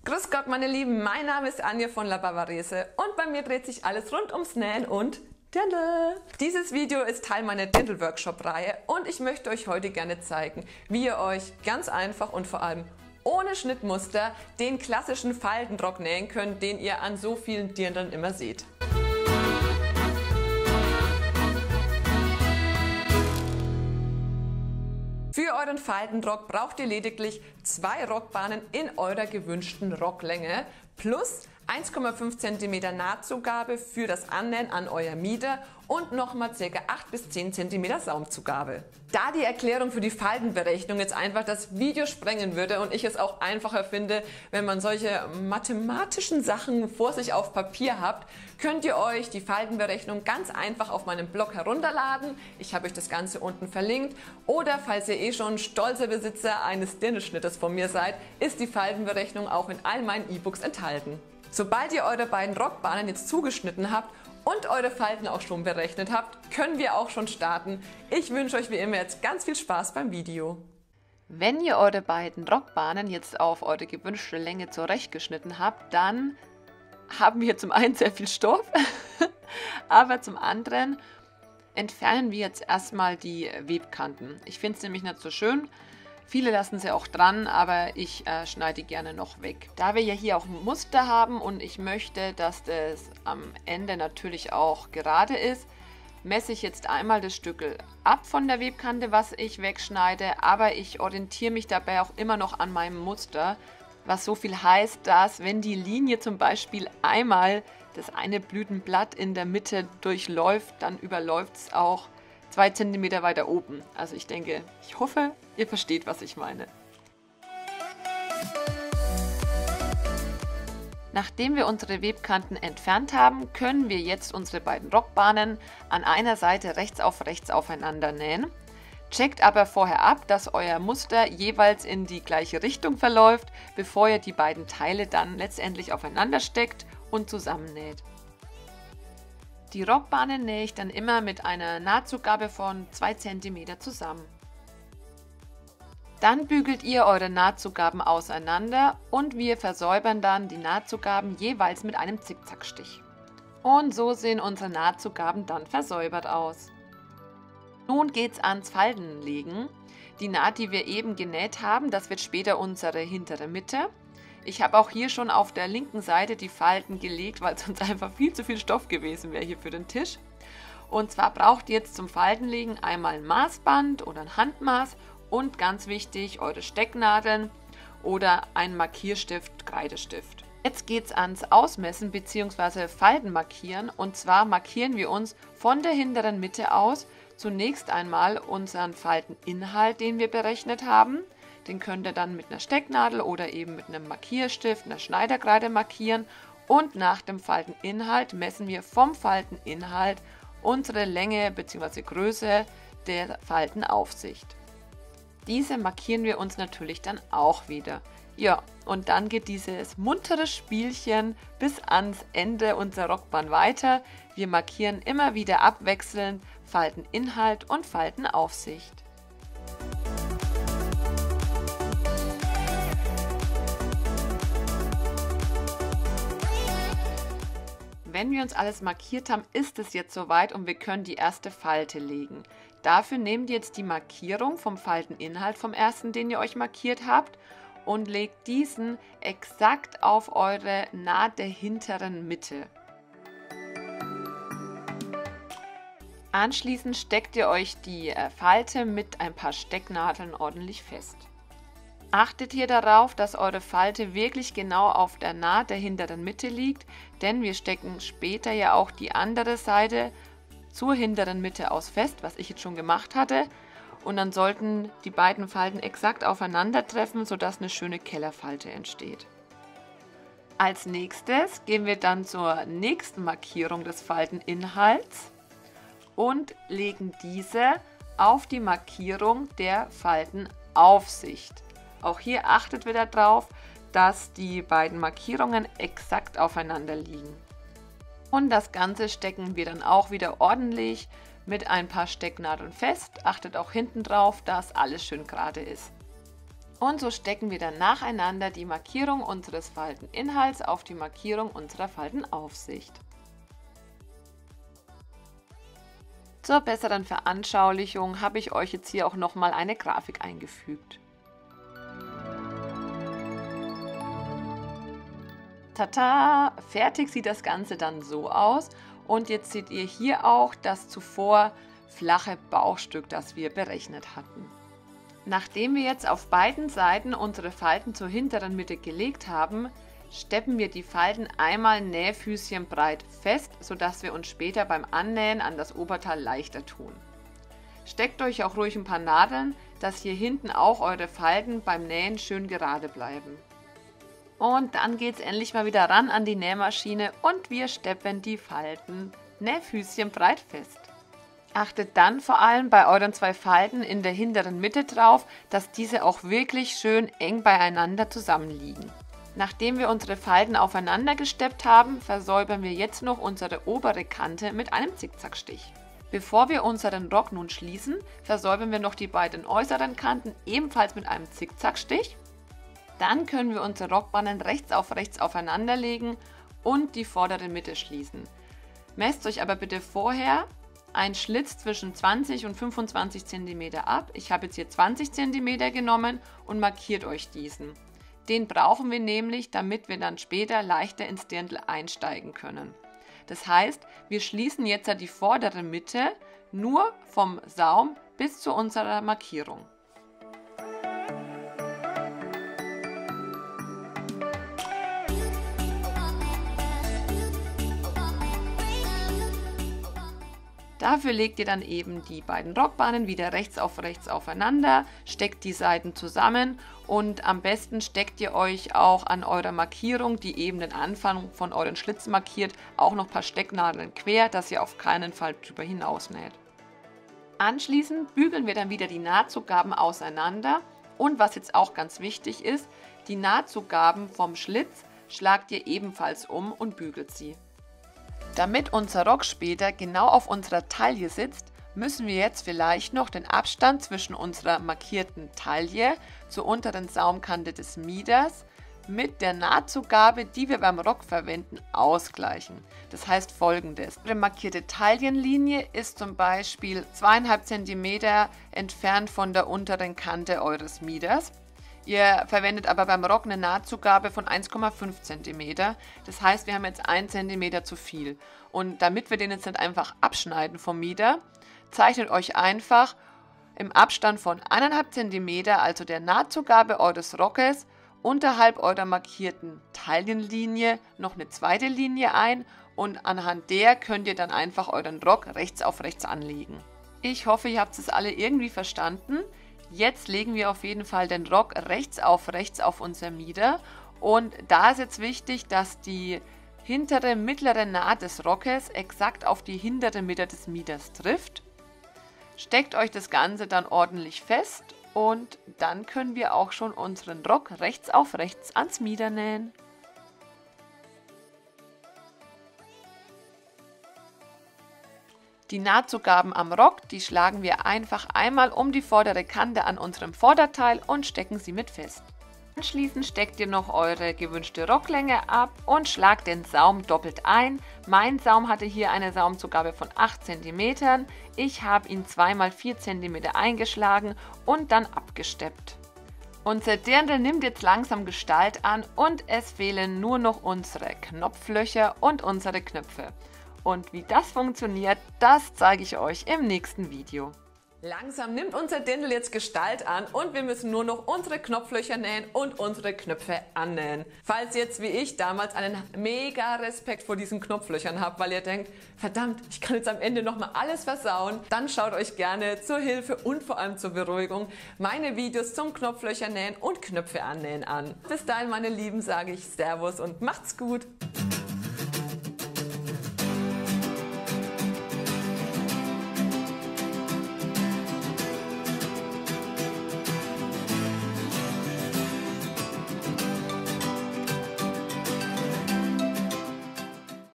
Grüß Gott meine Lieben, mein Name ist Anja von La Bavarese und bei mir dreht sich alles rund ums Nähen und Dirndl. Dieses Video ist Teil meiner Dirndl-Workshop-Reihe und ich möchte euch heute gerne zeigen, wie ihr euch ganz einfach und vor allem ohne Schnittmuster den klassischen Faltenrock nähen könnt, den ihr an so vielen Dirndln immer seht. Für euren Faltenrock braucht ihr lediglich 2 Rockbahnen in eurer gewünschten Rocklänge plus 1,5 cm Nahtzugabe für das Annähen an euer Mieder und nochmal ca. 8 bis 10 cm Saumzugabe. Da die Erklärung für die Faltenberechnung jetzt einfach das Video sprengen würde und ich es auch einfacher finde, wenn man solche mathematischen Sachen vor sich auf Papier habt, könnt ihr euch die Faltenberechnung ganz einfach auf meinem Blog herunterladen. Ich habe euch das Ganze unten verlinkt. Oder falls ihr schon stolzer Besitzer eines Dirndlschnittes von mir seid, ist die Faltenberechnung auch in all meinen E-Books enthalten. Sobald ihr eure beiden Rockbahnen jetzt zugeschnitten habt und eure Falten auch schon berechnet habt, können wir auch schon starten. Ich wünsche euch wie immer jetzt ganz viel Spaß beim Video. Wenn ihr eure beiden Rockbahnen jetzt auf eure gewünschte Länge zurechtgeschnitten habt, dann haben wir zum einen sehr viel Stoff, aber zum anderen entfernen wir jetzt erstmal die Webkanten. Ich finde es nämlich nicht so schön. Viele lassen sie auch dran, aber ich schneide die gerne noch weg. Da wir ja hier auch ein Muster haben und ich möchte, dass das am Ende natürlich auch gerade ist, messe ich jetzt einmal das Stück ab von der Webkante, was ich wegschneide, aber ich orientiere mich dabei auch immer noch an meinem Muster, was so viel heißt, dass wenn die Linie zum Beispiel einmal das eine Blütenblatt in der Mitte durchläuft, dann überläuft es auch 2 cm weiter oben. Also ich denke, ich hoffe, ihr versteht, was ich meine. Nachdem wir unsere Webkanten entfernt haben, können wir jetzt unsere beiden Rockbahnen an einer Seite rechts auf rechts aufeinander nähen. Checkt aber vorher ab, dass euer Muster jeweils in die gleiche Richtung verläuft, bevor ihr die beiden Teile dann letztendlich aufeinander steckt und zusammennäht. Die Rockbahnen nähe ich dann immer mit einer Nahtzugabe von 2 cm zusammen. Dann bügelt ihr eure Nahtzugaben auseinander und wir versäubern dann die Nahtzugaben jeweils mit einem Zickzackstich. Und so sehen unsere Nahtzugaben dann versäubert aus. Nun geht's ans Faltenlegen. Die Naht, die wir eben genäht haben, das wird später unsere hintere Mitte. Ich habe auch hier schon auf der linken Seite die Falten gelegt, weil sonst einfach viel zu viel Stoff gewesen wäre hier für den Tisch. Und zwar braucht ihr jetzt zum Faltenlegen einmal ein Maßband oder ein Handmaß und ganz wichtig eure Stecknadeln oder ein Markierstift, Kreidestift. Jetzt geht es ans Ausmessen bzw. Falten markieren und zwar markieren wir uns von der hinteren Mitte aus zunächst einmal unseren Falteninhalt, den wir berechnet haben. Den könnt ihr dann mit einer Stecknadel oder eben mit einem Markierstift, einer Schneiderkreide markieren. Und nach dem Falteninhalt messen wir vom Falteninhalt unsere Länge bzw. Größe der Faltenaufsicht. Diese markieren wir uns natürlich dann auch wieder. Ja, und dann geht dieses muntere Spielchen bis ans Ende unserer Rockbahn weiter. Wir markieren immer wieder abwechselnd Falteninhalt und Faltenaufsicht. Wenn wir uns alles markiert haben, ist es jetzt soweit und wir können die erste Falte legen. Dafür nehmt ihr jetzt die Markierung vom Falteninhalt vom ersten, den ihr euch markiert habt und legt diesen exakt auf eure Naht der hinteren Mitte. Anschließend steckt ihr euch die Falte mit ein paar Stecknadeln ordentlich fest. Achtet hier darauf, dass eure Falte wirklich genau auf der Naht der hinteren Mitte liegt, denn wir stecken später ja auch die andere Seite zur hinteren Mitte aus fest, was ich jetzt schon gemacht hatte. Und dann sollten die beiden Falten exakt aufeinandertreffen, sodass eine schöne Kellerfalte entsteht. Als nächstes gehen wir dann zur nächsten Markierung des Falteninhalts und legen diese auf die Markierung der Faltenaufsicht. Auch hier achtet wieder darauf, dass die beiden Markierungen exakt aufeinander liegen. Und das Ganze stecken wir dann auch wieder ordentlich mit ein paar Stecknadeln fest. Achtet auch hinten drauf, dass alles schön gerade ist. Und so stecken wir dann nacheinander die Markierung unseres Falteninhalts auf die Markierung unserer Faltenaufsicht. Zur besseren Veranschaulichung habe ich euch jetzt hier auch nochmal eine Grafik eingefügt. Tata! Fertig sieht das Ganze dann so aus und jetzt seht ihr hier auch das zuvor flache Bauchstück, das wir berechnet hatten. Nachdem wir jetzt auf beiden Seiten unsere Falten zur hinteren Mitte gelegt haben, steppen wir die Falten einmal nähfüßchenbreit fest, sodass wir uns später beim Annähen an das Oberteil leichter tun. Steckt euch auch ruhig ein paar Nadeln, dass hier hinten auch eure Falten beim Nähen schön gerade bleiben. Und dann geht es endlich mal wieder ran an die Nähmaschine und wir steppen die Falten nähfüßchenbreit fest. Achtet dann vor allem bei euren zwei Falten in der hinteren Mitte drauf, dass diese auch wirklich schön eng beieinander zusammenliegen. Nachdem wir unsere Falten aufeinander gesteppt haben, versäubern wir jetzt noch unsere obere Kante mit einem Zickzackstich. Bevor wir unseren Rock nun schließen, versäubern wir noch die beiden äußeren Kanten ebenfalls mit einem Zickzackstich. Dann können wir unsere Rockbahnen rechts auf rechts aufeinander legen und die vordere Mitte schließen. Messt euch aber bitte vorher einen Schlitz zwischen 20 und 25 cm ab. Ich habe jetzt hier 20 cm genommen und markiert euch diesen. Den brauchen wir nämlich, damit wir dann später leichter ins Dirndl einsteigen können. Das heißt, wir schließen jetzt die vordere Mitte nur vom Saum bis zu unserer Markierung. Dafür legt ihr dann eben die beiden Rockbahnen wieder rechts auf rechts aufeinander, steckt die Seiten zusammen und am besten steckt ihr euch auch an eurer Markierung, die eben den Anfang von euren Schlitzen markiert, auch noch ein paar Stecknadeln quer, dass ihr auf keinen Fall drüber hinaus näht. Anschließend bügeln wir dann wieder die Nahtzugaben auseinander und was jetzt auch ganz wichtig ist, die Nahtzugaben vom Schlitz schlagt ihr ebenfalls um und bügelt sie. Damit unser Rock später genau auf unserer Taille sitzt, müssen wir jetzt vielleicht noch den Abstand zwischen unserer markierten Taille zur unteren Saumkante des Mieders mit der Nahtzugabe, die wir beim Rock verwenden, ausgleichen. Das heißt folgendes: Eure markierte Taillenlinie ist zum Beispiel 2,5 cm entfernt von der unteren Kante eures Mieders. Ihr verwendet aber beim Rock eine Nahtzugabe von 1,5 cm. Das heißt, wir haben jetzt 1 cm zu viel. Und damit wir den jetzt nicht einfach abschneiden vom Mieder, zeichnet euch einfach im Abstand von 1,5 cm, also der Nahtzugabe eures Rockes, unterhalb eurer markierten Taillenlinie noch eine zweite Linie ein und anhand der könnt ihr dann einfach euren Rock rechts auf rechts anlegen. Ich hoffe, ihr habt es alle irgendwie verstanden. Jetzt legen wir auf jeden Fall den Rock rechts auf unser Mieder und da ist jetzt wichtig, dass die hintere mittlere Naht des Rockes exakt auf die hintere Mitte des Mieders trifft. Steckt euch das Ganze dann ordentlich fest und dann können wir auch schon unseren Rock rechts auf rechts ans Mieder nähen. Die Nahtzugaben am Rock, die schlagen wir einfach einmal um die vordere Kante an unserem Vorderteil und stecken sie mit fest. Anschließend steckt ihr noch eure gewünschte Rocklänge ab und schlagt den Saum doppelt ein. Mein Saum hatte hier eine Saumzugabe von 8 cm. Ich habe ihn 2 x 4 cm eingeschlagen und dann abgesteppt. Unser Dirndl nimmt jetzt langsam Gestalt an und es fehlen nur noch unsere Knopflöcher und unsere Knöpfe. Und wie das funktioniert, das zeige ich euch im nächsten Video. Langsam nimmt unser Dirndl jetzt Gestalt an und wir müssen nur noch unsere Knopflöcher nähen und unsere Knöpfe annähen. Falls ihr jetzt wie ich damals einen mega Respekt vor diesen Knopflöchern habt, weil ihr denkt, verdammt, ich kann jetzt am Ende nochmal alles versauen, dann schaut euch gerne zur Hilfe und vor allem zur Beruhigung meine Videos zum Knopflöcher nähen und Knöpfe annähen an. Bis dahin, meine Lieben, sage ich Servus und macht's gut!